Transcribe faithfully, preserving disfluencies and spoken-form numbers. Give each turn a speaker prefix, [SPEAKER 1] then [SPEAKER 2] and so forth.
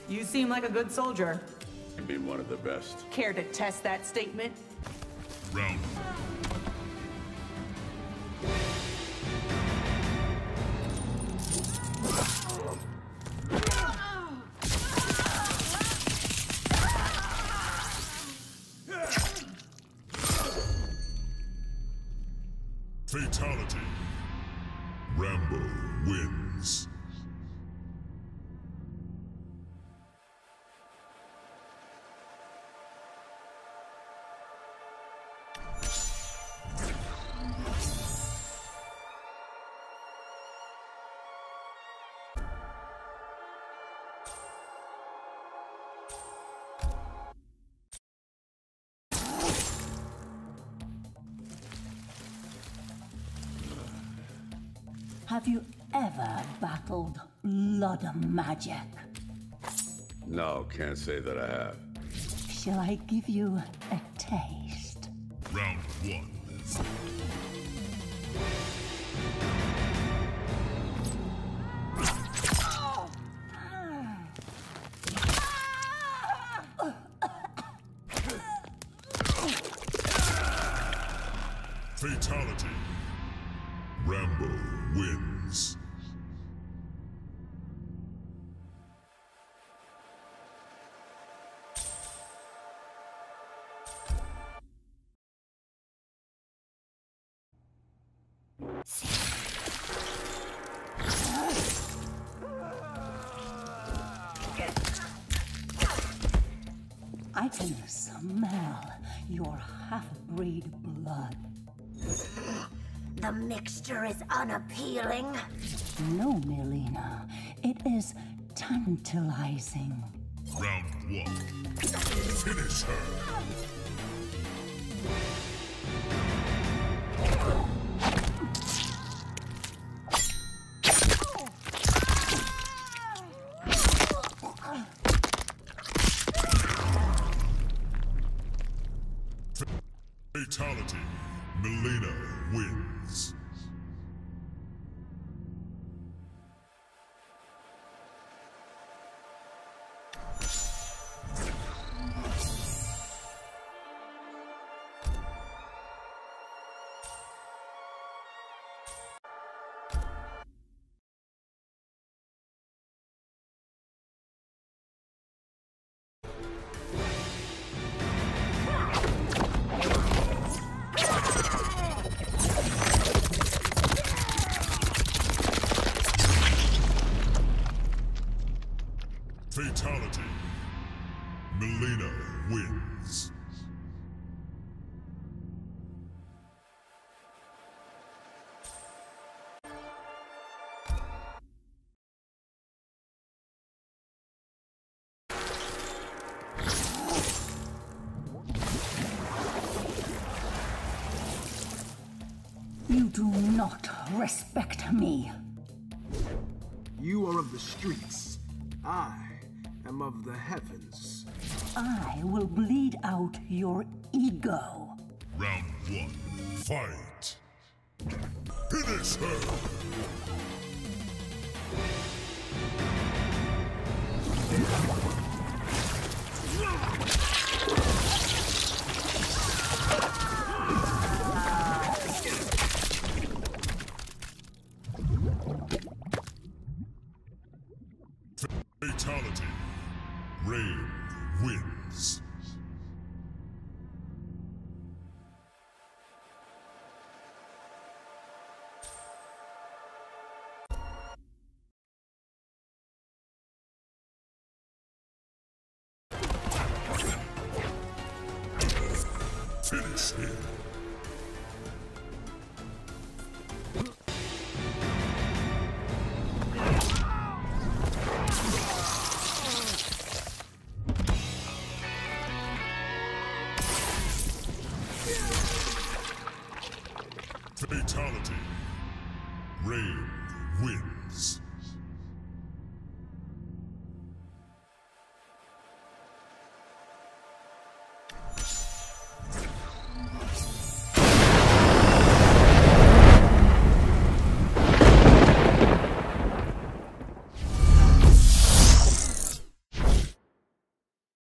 [SPEAKER 1] You seem like a good soldier.
[SPEAKER 2] And be one of the best.
[SPEAKER 1] Care to test that statement?
[SPEAKER 3] Round. Fatality. Rambo wins.
[SPEAKER 4] Have you ever battled blood magic?
[SPEAKER 2] No, can't say that I have.
[SPEAKER 4] Shall I give you a taste?
[SPEAKER 3] Round one. Fatality. Rambo wins.
[SPEAKER 4] I can smell your half-breed blood.
[SPEAKER 5] The mixture is unappealing.
[SPEAKER 4] No, Mileena. It is tantalizing.
[SPEAKER 3] Round one. Finish her. Fatality. Mileena wins. Fatality. Mileena wins.
[SPEAKER 4] You do not respect me.
[SPEAKER 6] You are of the streets. I am of the heavens.
[SPEAKER 4] I will bleed out your ego.
[SPEAKER 3] Round one. Fight. Finish her. Fatality. Rain wins. Finish him. Fatality. Rain wins.